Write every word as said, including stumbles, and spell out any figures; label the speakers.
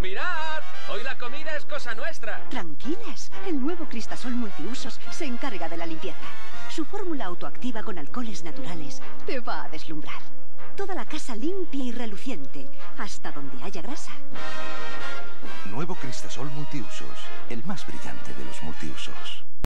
Speaker 1: ¡Mirad! Hoy la comida es cosa nuestra.
Speaker 2: Tranquilas, el nuevo Cristasol multiusos se encarga de la limpieza. Su fórmula autoactiva con alcoholes naturales te va a deslumbrar. Toda la casa limpia y reluciente, hasta donde haya grasa.
Speaker 3: Nuevo Cristasol multiusos, el más brillante de los multiusos.